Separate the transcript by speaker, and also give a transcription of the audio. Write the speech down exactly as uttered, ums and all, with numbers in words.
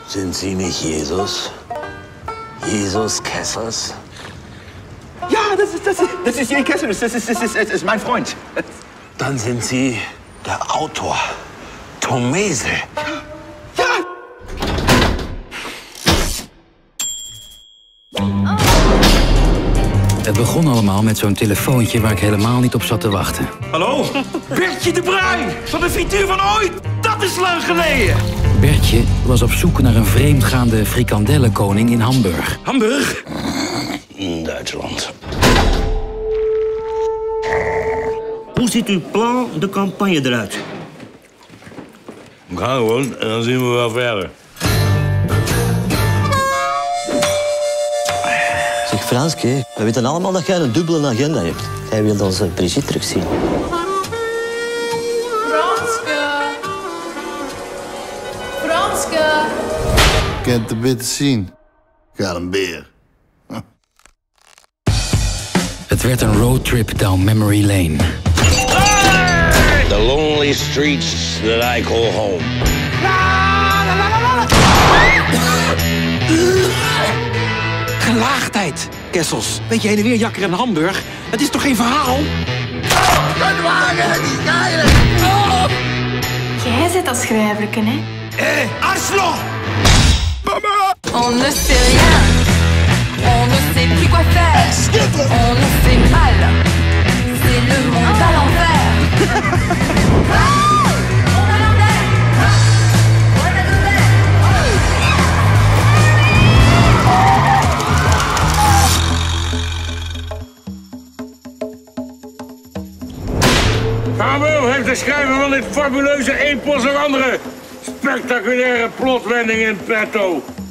Speaker 1: Sind Sie nicht Jesus? Jesus Kessers?
Speaker 2: Ja, das ist, das ist, das ist Jan Kessers. Das ist, das ist, das ist mein Freund.
Speaker 1: Dann sind Sie der Autor, Tomese.
Speaker 2: Ja!
Speaker 3: Het begon allemaal met zo'n telefoontje waar ik helemaal niet op zat te wachten.
Speaker 4: Hallo? Bertje de Bruin van de frituur van ooit. Dat is lang geleden.
Speaker 3: Bertje was op zoek naar een vreemdgaande frikandellenkoning in Hamburg.
Speaker 4: Hamburg?
Speaker 1: Duitsland.
Speaker 5: Hoe ziet uw plan de campagne eruit?
Speaker 6: We gaan gewoon en dan zien we wel verder.
Speaker 7: Zeg Franske, we weten allemaal dat jij een dubbele agenda hebt. Jij wilt onze Brigitte terugzien.
Speaker 8: Franske! Franske!
Speaker 9: Kent de bitter zien. Gaat een beer.
Speaker 3: Het werd een roadtrip down memory lane.
Speaker 1: The lonely streets that I call home.
Speaker 4: Gelaagdheid, Kessels. Weet je, heen en weer jakker in Hamburg. Het is toch geen verhaal?
Speaker 8: Jij zit als schrijverken, hè?
Speaker 4: Hé, eh, Arslo! Mama!
Speaker 8: On ne sait rien. On ne sait plus quoi faire. On nous fait mal. C'est le monde à l'envers.
Speaker 6: Pablo heeft de schrijver van dit fabuleuze epos een andere spectaculaire plotwending in petto.